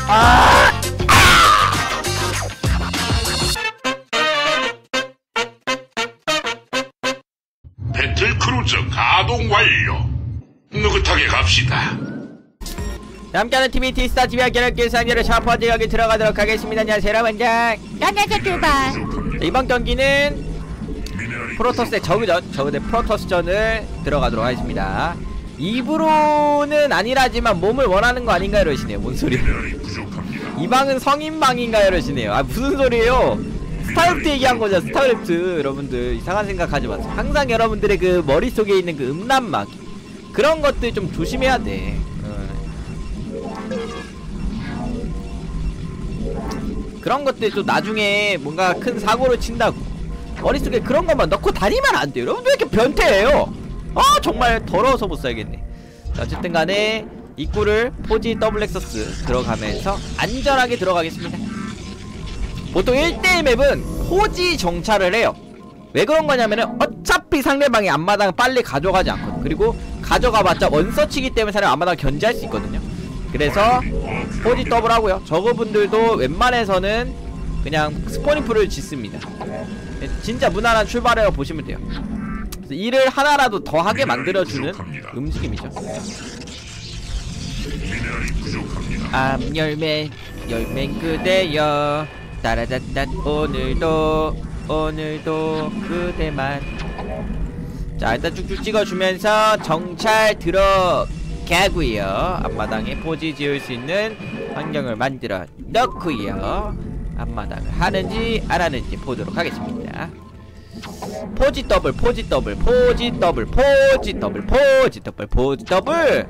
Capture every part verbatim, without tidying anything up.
아! 배틀크루저 가동 완료. 느긋하게 갑시다. 남자는 티비 티스타 티비 학교를 상대로 첫 번째 경기 들어가도록 하겠습니다. 안녕하세요 여러분들. 안녕하세요 출발. 이번 경기는 프로토스의 저그전, 저그 대 프로토스전을 들어가도록 하겠습니다. 입으로는 아니라지만 몸을 원하는 거 아닌가 이러시네요. 뭔 소리? 이 방은 성인방인가 이러시네요. 아 무슨 소리예요? 스타크래프트 얘기한 거죠. 스타크래프트. 여러분들 이상한 생각하지 마세요. 항상 여러분들의 그 머릿속에 있는 그 음란막 그런 것들 좀 조심해야 돼. 그런 것들 또 나중에 뭔가 큰 사고를 친다고 머릿속에 그런 것만 넣고 다니면 안 돼요. 여러분 왜 이렇게 변태예요? 아 정말 더러워서 못 살겠네. 자, 어쨌든 간에 입구를 포지 더블 렉서스 들어가면서 안전하게 들어가겠습니다. 보통 일 대일 맵은 포지 정찰을 해요. 왜 그런 거냐면은 어차피 상대방이 앞마당 빨리 가져가지 않거든. 그리고 가져가봤자 원서치기 때문에 사람 앞마당 견제할 수 있거든요. 그래서 포지 더블 하고요. 저거분들도 웬만해서는 그냥 스포니프를 짓습니다. 진짜 무난한 출발이라고 보시면 돼요. 그래서 일을 하나라도 더 하게 만들어주는 움직임이죠. 암열매 열맨 그대여 따라다다 오늘도 오늘도 그대만. 자 일단 쭉쭉 찍어주면서 정찰 들어가고요. 앞마당에 포지 지을 수 있는 환경을 만들어 넣고요. 앞마당을 하는지 안 하는지 보도록 하겠습니다. 포지 더블 포지 더블 포지 더블 포지 더블 포지 더블 포지 더블.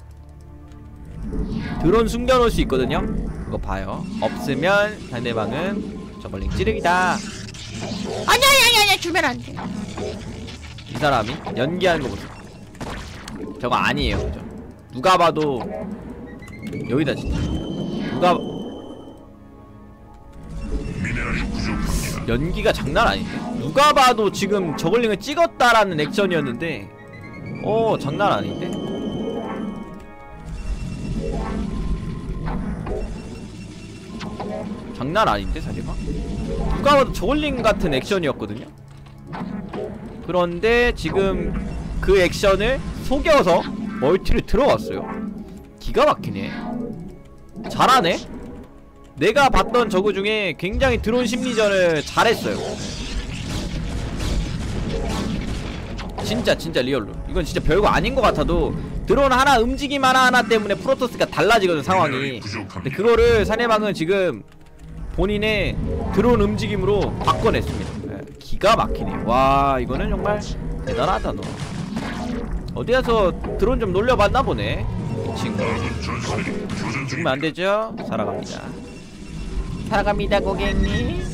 드론 숨겨놓을 수 있거든요. 그거 봐요. 없으면 상대방은 저걸링 찌르기다. 아니 아니 아니 아니 주면 안 돼. 이 사람이 연기하는 거 보세요. 저거 아니에요 그죠? 누가 봐도 여기다 진짜 누가 연기가 장난 아닌데? 누가 봐도 지금 저글링을 찍었다라는 액션이었는데 어 장난 아닌데? 장난 아닌데 사실가? 누가 봐도 저글링 같은 액션이었거든요? 그런데 지금 그 액션을 속여서 멀티를 들어갔어요. 기가 막히네. 잘하네? 내가 봤던 저그 중에 굉장히 드론 심리전을 잘했어요. 진짜 진짜 리얼로 이건 진짜 별거 아닌 것 같아도 드론 하나 움직임 하나하나 때문에 프로토스가 달라지거든 상황이. 근데 그거를 상대방은 지금 본인의 드론 움직임으로 바꿔냈습니다. 기가 막히네. 와 이거는 정말 대단하다. 너 어디가서 드론 좀 놀려봤나 보네 이 친구. 죽으면 안되죠? 살아갑니다. 살아갑니다 고객님.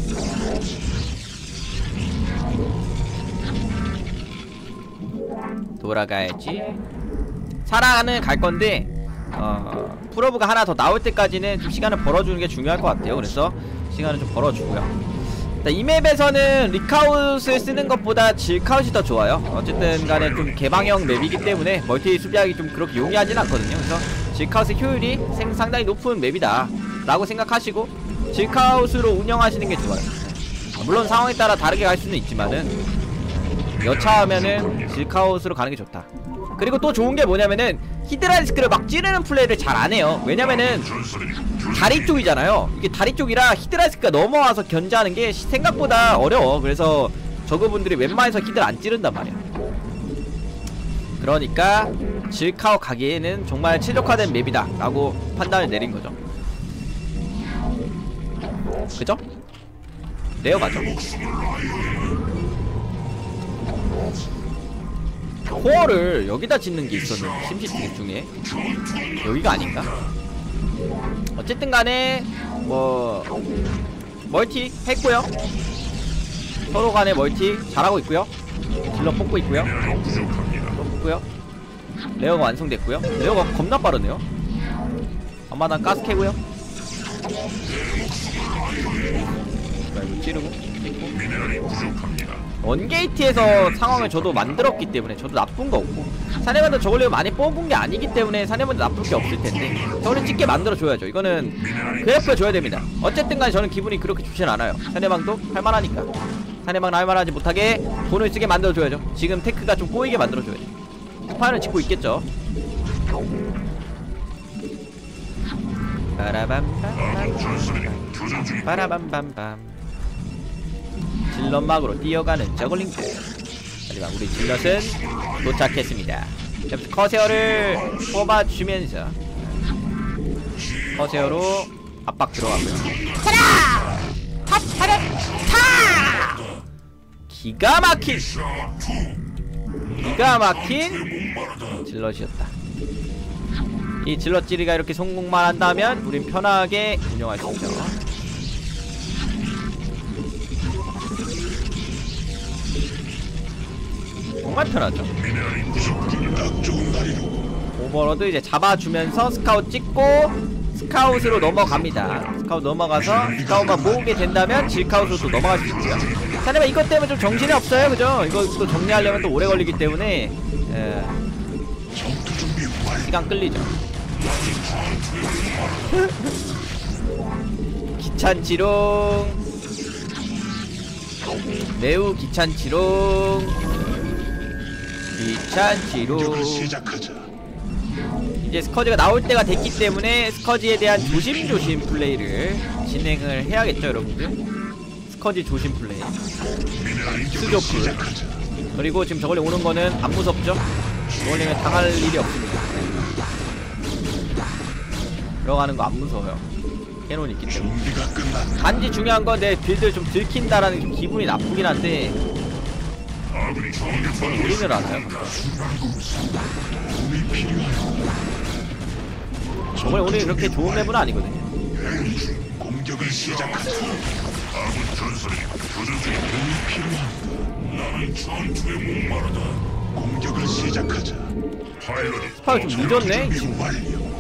돌아가야지. 살아가는 갈건데 어 프로브가 하나 더 나올 때까지는 좀 시간을 벌어주는 게 중요할 것 같아요. 그래서 시간을 좀 벌어주고요. 이 맵에서는 리카웃을 쓰는 것보다 질카웃이 더 좋아요. 어쨌든 간에 좀 개방형 맵이기 때문에 멀티 수비하기 좀 그렇게 용이하진 않거든요. 그래서 질카웃의 효율이 상당히 높은 맵이다 라고 생각하시고 질카웃으로 운영하시는 게 좋아요. 물론 상황에 따라 다르게 갈 수는 있지만은 여차하면은 질카웃으로 가는 게 좋다. 그리고 또 좋은 게 뭐냐면은 히드라리스크를 막 찌르는 플레이를 잘 안 해요. 왜냐면은 다리 쪽이잖아요. 이게 다리 쪽이라 히드라리스크가 넘어와서 견제하는 게 생각보다 어려워. 그래서 저그분들이 웬만해서 히드를 안 찌른단 말이야. 그러니까 질카웃 가기에는 정말 최적화된 맵이다 라고 판단을 내린 거죠. 그죠? 내어가죠. 코어를 여기다 짓는 게 있었는데 심시티 중에 여기가 아닌가? 어쨌든 간에 뭐 멀티 했고요. 서로 간에 멀티 잘하고 있고요. 딜러 뽑고 있고요. 뽑고요. 레어가 완성됐고요. 레어가 겁나 빠르네요. 앞마당 가스 캐고요. 자, 이거 찌르고 찍고 원게이트에서 상황을 저도 만들었기 때문에 저도 나쁜 거 없고, 사내반도 저걸로 많이 뽑은 게 아니기 때문에 사내반도 나쁠 게 없을 텐데 저걸로 찍게 만들어줘야죠. 이거는 그래프가 줘야 됩니다. 어쨌든 간에 저는 기분이 그렇게 좋진 않아요. 사내방도 할만하니까. 사내방 할만하지 못하게 돈을 쓰게 만들어줘야죠. 지금 테크가 좀 꼬이게 만들어줘야죠. 스파이는 짓고 있겠죠. 빠라밤밤밤 빠라밤밤밤. 질럿막으로 뛰어가는 저글링들. 하지만 우리 질럿은 도착했습니다. 커세어를 뽑아주면서 커세어로 압박 들어가고요. 가라! 탑, 바로 타! 기가 막힌 기가 막힌 질럿이었다. 이 질럿찌리가 이렇게 성공만 한다면 우린 편하게 운영할 수 있죠. 정말 편하죠. 오버로드 이제 잡아주면서 스카웃 찍고 스카웃으로 넘어갑니다. 스카웃 넘어가서 스카웃만 모으게 된다면 질카웃으로 또 넘어갈 수 있고요. 사실 이것 때문에 좀 정신이 없어요, 그죠? 이거 또 정리하려면 또 오래 걸리기 때문에 에... 시간 끌리죠. 귀찮지롱. 매우 귀찮지롱. 귀찮지롱. 이제 스커지가 나올 때가 됐기 때문에 스커지에 대한 조심조심 플레이를 진행을 해야겠죠, 여러분들. 스커지 조심 플레이. 스조프. 그리고 지금 저걸리 오는 거는 안 무섭죠? 저걸리면 당할 일이 없습니다. 들어가는 거 안 무서워요. 캐논이 있기 때문에. 단지 중요한 건 내 빌드를 좀 들킨다라는 좀 기분이 나쁘긴 한데 우리는 알아요. 저번에 오늘 그렇게 좋은 맵은 아니거든요. 공격을 시작하자. 아군 전설이 교전 중에 도움이 필요한. 나는 전투에 목마르다. 공격을 시작하자. 파일럿이 스파이 좀 늦었네. 완료.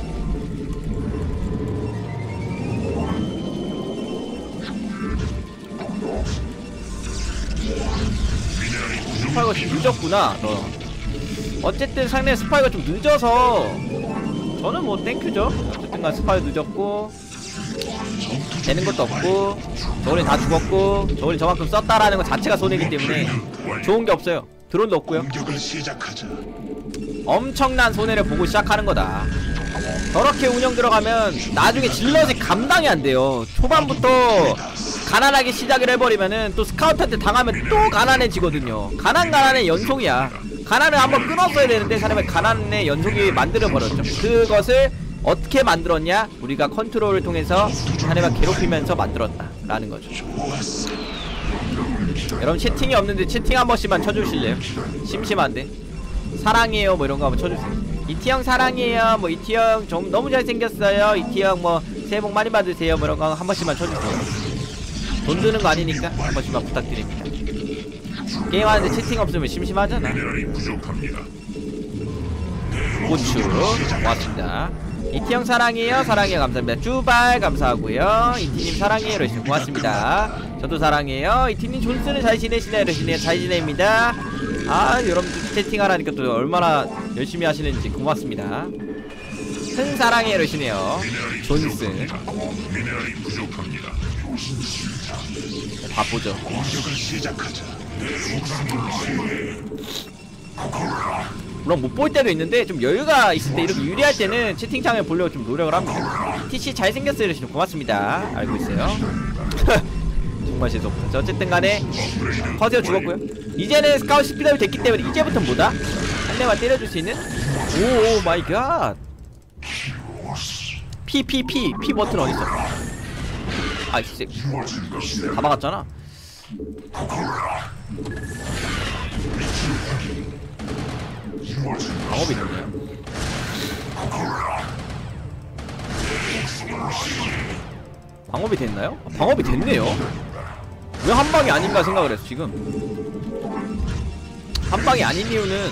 스파이가 좀 늦었구나. 너. 어쨌든 상대 스파이가 좀 늦어서 저는 뭐 땡큐죠. 어쨌든간 스파이 늦었고 되는 것도 없고 저걸이 다 죽었고 저걸이 저만큼 썼다라는 것 자체가 손해이기 때문에 좋은 게 없어요. 드론도 없고요. 엄청난 손해를 보고 시작하는 거다. 저렇게 운영 들어가면 나중에 질럿이 감당이 안 돼요. 초반부터 가난하게 시작을 해버리면은 또 스카우트한테 당하면 또 가난해지거든요. 가난 가난의 연속이야. 가난을 한번 끊었어야 되는데 사람의 가난의 연속이 만들어버렸죠. 그것을 어떻게 만들었냐? 우리가 컨트롤을 통해서 사람을 괴롭히면서 만들었다 라는 거죠. 여러분 채팅이 없는데 채팅 한 번씩만 쳐주실래요? 심심한데. 사랑해요 뭐 이런거 한번 쳐주세요. 이티형 사랑해요 뭐 이티형 좀 너무 잘생겼어요 이티형 뭐 새해 복 많이 받으세요 뭐 이런거 한 번씩만 쳐주세요. 돈 드는 거 아니니까 한 번씩만 부탁드립니다. 게임하는데 채팅 없으면 심심하잖아. 고추 고맙습니다. 이티형 사랑해요 사랑해요 감사합니다. 쭈발 감사하고요. 이티님 사랑해요 이러시네 고맙습니다. 저도 사랑해요. 이티님 존스는 잘 지내시나요 이러시네요. 잘 지냅니다. 아 여러분들 채팅하라니까 또 얼마나 열심히 하시는지 고맙습니다. 큰 사랑해 이러시네요. 존스 바보죠. 물론 못 볼 때도 있는데 좀 여유가 있을 때 이렇게 유리할 때는 채팅창을 보려고 좀 노력을 합니다. 티씨 잘생겼어요 이러시면 고맙습니다. 알고 있어요. 정말 죄송합니다. 어쨌든 간에 커세어 죽었고요. 이제는 스카웃 스피드업이 됐기 때문에 이제부터 뭐다? 한 대만 때려줄 수 있는? 오 마이 갓. P P P P 버튼 어딨어? 아 진짜 다 막았잖아. 방업이 됐네요. 방업이 됐나요? 아, 방업이 됐네요. 왜 한방이 아닌가 생각을 했어 지금. 한방이 아닌 이유는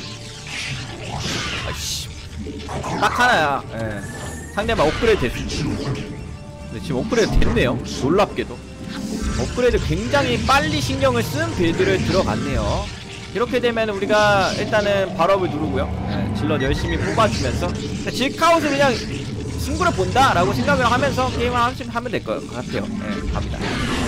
아이씨 딱 하나야. 예. 상대방 업그레이드 됐어. 근데 지금 업그레이드 됐네요. 놀랍게도 업그레이드 굉장히 빨리 신경을 쓴 빌드를 들어갔네요. 이렇게 되면 우리가 일단은 발업을 누르고요. 네, 질럿 열심히 뽑아주면서 질카웃을 그냥 승부를 본다 라고 생각을 하면서 게임을 하면 될 것 같아요. 네, 갑니다.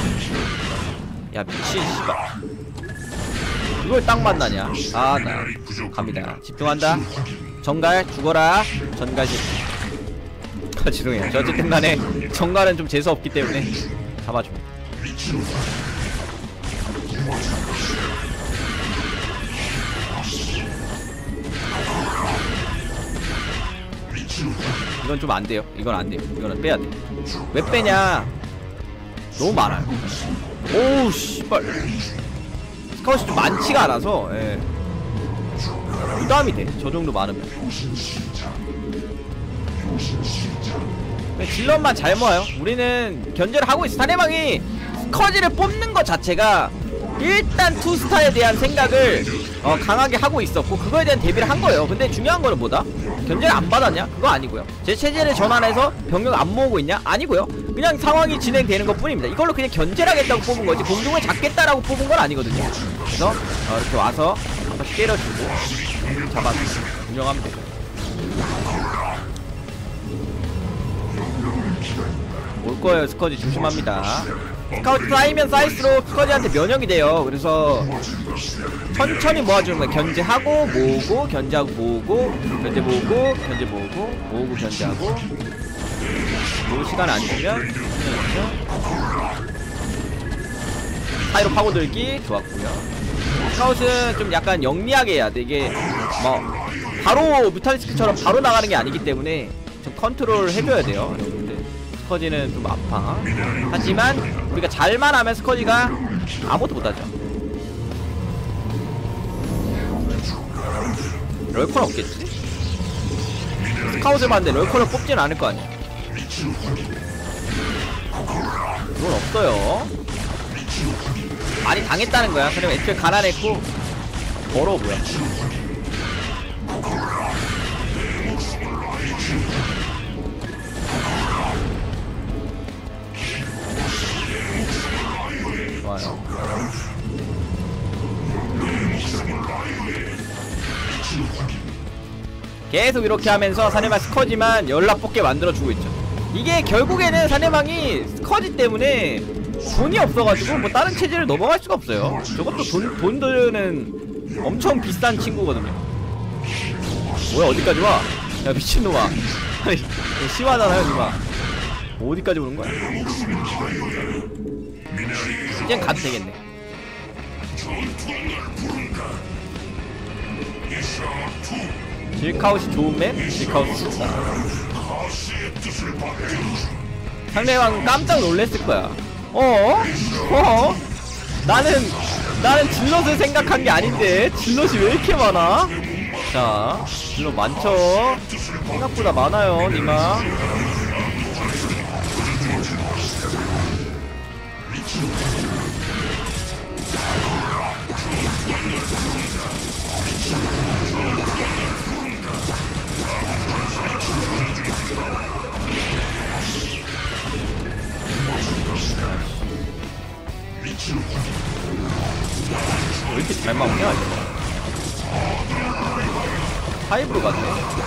야 미친 씨발 그걸 딱 만나냐. 아 나 갑니다. 집중한다. 정갈 죽어라. 전갈식. 아 죄송해요. 저 어쨌든 간에 정갈은 좀 재수없기 때문에 잡아줘. 이건 좀 안돼요. 이건 안돼요. 이거는 빼야돼. 왜 빼냐. 너무 많아요. 오우 씨발 스카웃이 좀 많지가 않아서 예. 부담이 돼. 저 정도 많으면. 질럿만 잘 모아요. 우리는 견제를 하고 있어. 상대방이 스커지를 뽑는 것 자체가 일단 투스타에 대한 생각을 어, 강하게 하고 있었고 그거에 대한 대비를 한 거예요. 근데 중요한 거는 뭐다? 견제를 안 받았냐? 그거 아니고요. 제 체제를 전환해서 병력 안 모으고 있냐? 아니고요. 그냥 상황이 진행되는 것 뿐입니다. 이걸로 그냥 견제를 하겠다고 뽑은 거지 공중을 잡겠다라고 뽑은 건 아니거든요. 그래서 어, 이렇게 와서 한 번씩 때려주고 잡아서 운영하면 되죠. 올 거예요. 스커지 조심합니다. 스카우트 쌓이면 쌓일수록 스커지한테 면역이 돼요. 그래서 천천히 모아주는 거야. 견제하고 모으고 견제하고 모으고 견제 모으고 견제 모으고 모으고 견제하고 모을 시간 안 주면 사이로 파고들기 좋았고요. 스카웃은 좀 약간 영리하게 해야 돼. 이게 뭐 바로 뮤탈리스크처럼 바로 나가는 게 아니기 때문에 좀 컨트롤 해줘야 돼요. 스커지는 좀 아파. 하지만 우리가 잘만 하면 스커지가 아무것도 못하죠. 럴커는 없겠지? 스카웃을 봤는데 럴커를 뽑진 않을 거 아니야. 그건 없어요. 많이 당했다는 거야. 그럼 애초에 가난했고 더러워 보여. 좋아요. 계속 이렇게 하면서 상대방 스커지만 연락 뽑게 만들어주고 있죠. 이게 결국에는 상대방이 스커지 때문에 돈이 없어가지고 뭐 다른 체제를 넘어갈 수가 없어요. 저것도 돈, 돈 드는 엄청 비싼 친구거든요. 뭐야 어디까지 와? 야 미친놈아. 아니 심하잖아요 누가. 어디까지 오는 거야? 이젠 가도 되겠네. 질카웃이 좋은 맵? 질카웃이 좋다. 상대방은 깜짝 놀랬을 거야. 어어? 어어? 나는 나는 질럿을 생각한 게 아닌데 질럿이 왜 이렇게 많아? 자, 질럿 많죠? 생각보다 많아요, 니마. 왜 이렇게 잘 막냐 이거. 하이브 같네.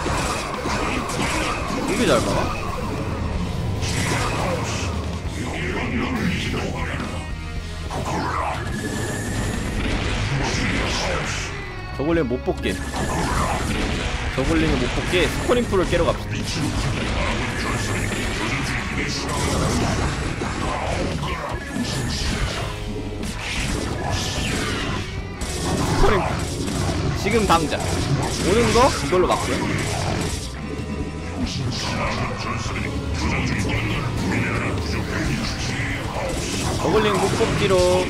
되게 잘 막아. 저걸리면 못 뽑게. 저걸리면 못 뽑게 스코닝풀을 깨러 갑시다. 스코닝풀 지금 당장 오는 거 이걸로 막고요. 저글링 못 뽑기로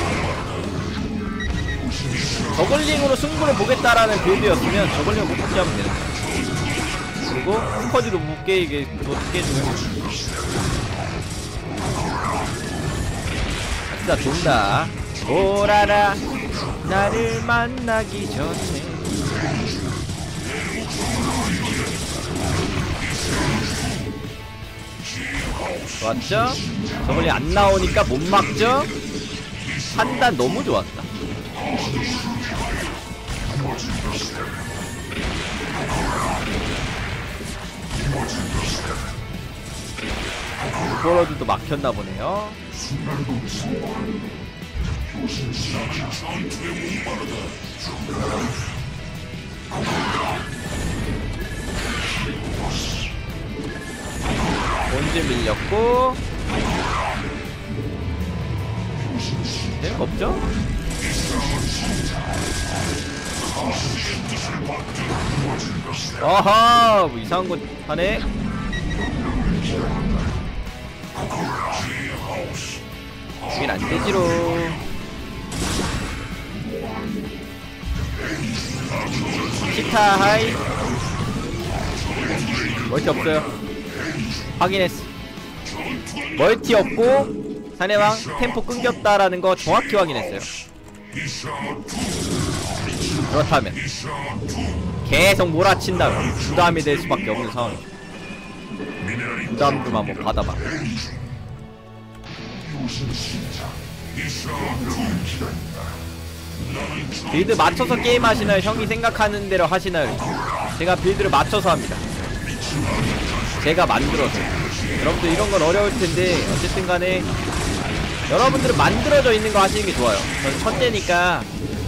저글링으로 승부를 보겠다라는 빌드였으면 저글링을 못 뽑기 하면 되는 거야. 그리고 스커지도 못 깨게 못 깨주면 진짜 돈다. 오라라 나를 만나기 전에. 좋았죠? 저걸리 안 나오니까 못 막죠? 판단 너무 좋았다. 오버로드도 막혔나 보네요. 본질 밀렸고 네, 없죠? 아하 뭐 이상한 거 하네. 이긴 안 되지로. 치타 하이. 멀티 없어요. 확인했어. 멀티 없고 사내왕 템포 끊겼다라는 거 정확히 확인했어요. 그렇다면 계속 몰아친다면 부담이 될 수밖에 없는 상황. 부담 좀 한번 받아봐. 빌드 맞춰서 게임 하시나요? 형이 생각하는 대로 하시나요? 제가 빌드를 맞춰서 합니다. 제가 만들어서. 여러분들 이런 건 어려울 텐데 어쨌든 간에 여러분들은 만들어져 있는 거 하시는 게 좋아요. 저는 천재니까.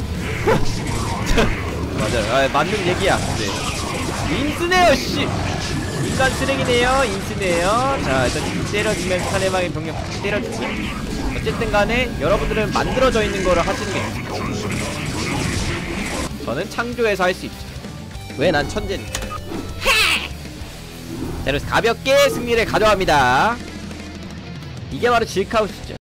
맞아요. 아, 맞는 얘기야. 네. 인스네요, 씨! 인간 쓰레기네요, 인스네요. 자, 일단 때려주면 상대방의 병력 때려주고. 어쨌든 간에 여러분들은 만들어져 있는 거를 하시는 게 좋습니다. 저는 창조해서 할 수 있죠. 왜 난 천재니까. 자, 그래서 가볍게 승리를 가져갑니다. 이게 바로 질카우스죠.